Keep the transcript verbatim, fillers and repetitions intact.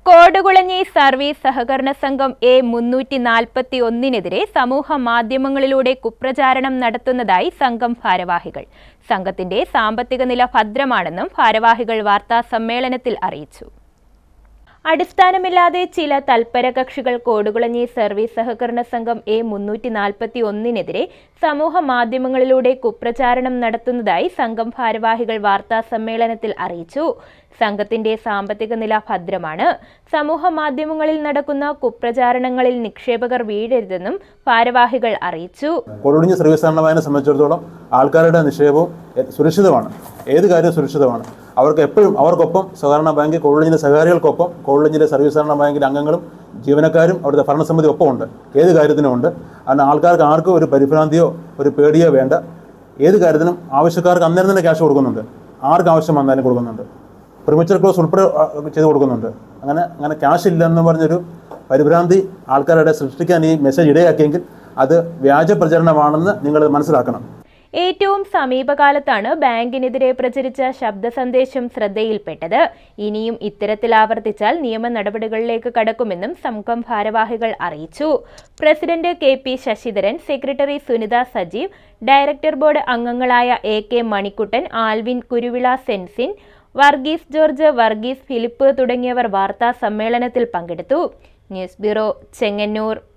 Kodukulanji service സഹകരണ സംഘം A മുന്നൂറ്റി നാൽപ്പത്തി ഒന്നിനെതിരെ സമൂഹ മാധ്യമങ്ങളിലൂടെ കുപ്രചാരണം നടത്തുന്നതായി സംഘം ഭാരവാഹികൾ. സംഘത്തിന്റെ സാമ്പത്തിക നില ഭദ്രമാണെന്നും ഭാരവാഹികൾ വാർത്താ സമ്മേളനത്തിൽ അറിയിച്ചു. അടിസ്ഥാനമില്ലാതെ ചില തൽപര കക്ഷികൾ കോടുകുളഞ്ഞി സർവീസ് സഹകരണ സംഘം എ മുന്നൂറ്റി നാൽപ്പത്തി ഒന്നിനെതിരെ സമൂഹ മാധ്യമങ്ങളിലൂടെ കുപ്രചാരണം നടത്തുന്നതായി സംഘം ഭാരവാഹികൾ വാർത്താ സമ്മേളനത്തിൽ അറിയിച്ചു. സംഘത്തിന്റെ സാമ്പത്തിക നില ഭദ്രമാണ്. സമൂഹ മാധ്യമങ്ങളിൽ നടക്കുന്ന കുപ്രചാരണങ്ങളിൽ നിക്ഷേപകർ വീഴരുതെന്നും ഭാരവാഹികൾ അറിയിച്ചു. കോടുകുളഞ്ഞി സർവീസ് സഹകരണ ബാങ്കിനെ സംബന്ധിച്ചിടത്തോളം ആൾക്കാരുടെ നിക്ഷേപവും സുരക്ഷിതമാണ്. ഏത് കാര്യവും സുരക്ഷിതമാണ്. അവർക്ക് എപ്പോഴും അവർക്കൊപ്പം സഹകരണ ബാങ്ക് കോടുകുളഞ്ഞിലെ സഹകാരികൾക്കൊപ്പം കോടുകുളഞ്ഞിലെ സർവീസ് സഹകരണ ബാങ്കിലെ അംഗങ്ങളും ജീവനക്കാരും അവിടുത്തെ ഭരണസമിതി ഒപ്പമുണ്ട്. ഏത് കാര്യത്തിനും ഉണ്ട്. അതിന് ആൾക്കാർക്ക് ആർക്കും ഒരു പരിഭ്രാന്തിയോ ഒരു പേടിയോ വേണ്ട. ഏത് കാര്യത്തിനും ആവശ്യക്കാർക്ക് അന്നേരം തന്നെ ക്യാഷ് കൊടുക്കുന്നുണ്ട്. ആർക്ക് ആവശ്യം വന്നാലും കൊടുക്കുന്നുണ്ട്. പ്രിമച്വർ ക്ലോസ് ഉൾപ്പെടെ ചെയ്ത് കൊടുക്കുന്നുണ്ട്. അങ്ങനെ അങ്ങനെ ക്യാഷ് ഇല്ലെന്ന് പറഞ്ഞൊരു പരിഭ്രാന്തി ആൾക്കാരുടെ സൃഷ്ടിക്കാൻ ഈ മെസ്സേജ് ഇടയാക്കിയെങ്കിൽ അത് വ്യാജ പ്രചരണമാണെന്ന് നിങ്ങൾ മനസ്സിലാക്കണം. ഏറ്റവും സമീപകാലത്താണ് ബാങ്കിനെതിരെ പ്രചരിച്ച ശബ്ദ സന്ദേശം ശ്രദ്ധയിൽപ്പെട്ടത്. ഇനിയും ഇത്തരത്തിൽ ആവർത്തിച്ചാൽ നിയമ നടപടികളിലേക്ക് കടക്കുമെന്നും സംഘം ഭാരവാഹികൾ അറിയിച്ചു. President K P Sasidharan, secretary Sunitha Sajeev, director board അംഗങ്ങളായ എ കെ മണിക്കുട്ടൻ, ആൽവിൻ കുരുവിള, സെൻസിൻ, വർഗീസ് ജോർജ്, വർഗീസ് ഫിലിപ്പ് തുടങ്ങിയവർ വാർത്താ സമ്മേളനത്തിൽ പങ്കെടുത്തു. News bureau, Chengannur.